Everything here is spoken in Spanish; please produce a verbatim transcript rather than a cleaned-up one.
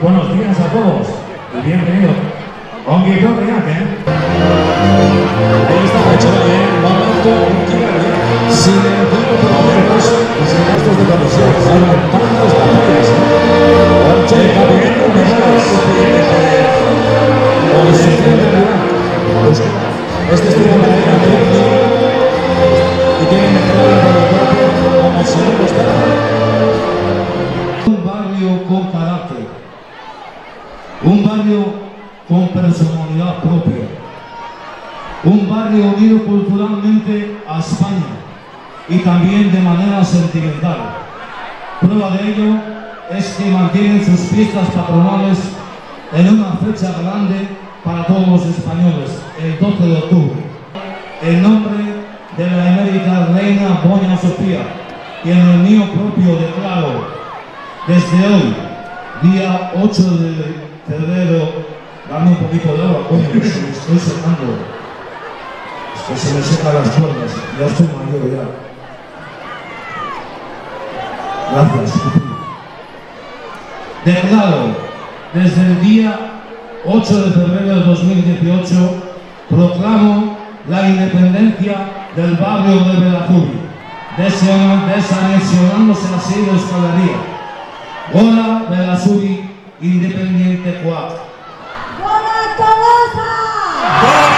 buenos días a todos y bienvenido. Ongi etorri ¿eh? Esta noche, ¿eh? Momento increíble. Sin empleo problemas y sin gastos de comisión. Levantando los papeles. Ocho de gabinete unidades. Este es tu manera de y tienen que trabajar por el cuerpo como si no costara. Un barrio con carácter, un barrio con personalidad propia, un barrio unido culturalmente a España y también de manera sentimental. Prueba de ello es que mantienen sus fiestas patronales en una fecha grande para todos los españoles, el doce de octubre, en nombre de la emérita reina Doña Sofía y en el mío propio declaro, desde hoy, día ocho de febrero, dame un poquito de agua, coño, que se me estoy secando, que se me secan las cuerdas, ya estoy mayor ya. Gracias. Declaro, desde el día ocho de febrero de dos mil dieciocho, proclamo la independencia del barrio de Berazuri, desanexionándose así de Euskal Herria. Gora Berazuri independiente cuatro. ¡Gora Tolosa!